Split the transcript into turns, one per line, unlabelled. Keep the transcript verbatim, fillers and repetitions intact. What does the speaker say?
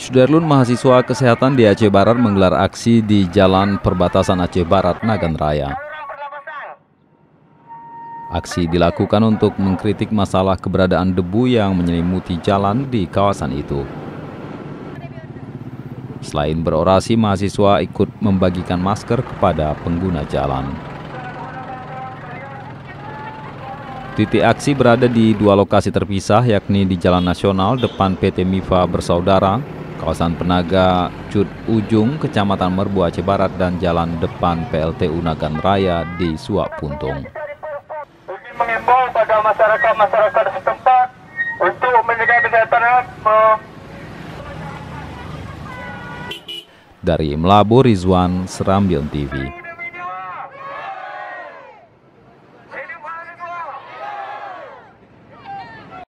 Sudarlun mahasiswa kesehatan di Aceh Barat menggelar aksi di Jalan Perbatasan Aceh Barat, Nagan Raya. Aksi dilakukan untuk mengkritik masalah keberadaan debu yang menyelimuti jalan di kawasan itu. Selain berorasi, mahasiswa ikut membagikan masker kepada pengguna jalan. Titik aksi berada di dua lokasi terpisah, yakni di Jalan Nasional depan P T Mifa Bersaudara, kawasan Penaga Cud Ujung, Kecamatan Merbu Aceh Barat, dan jalan depan P L T U Nagan Raya di Suak Puntung.
Ingin mengimbau pada masyarakat-masyarakat setempat untuk menjaga kesehatan.
Dari Melabu, Rizwan, Serambion T V.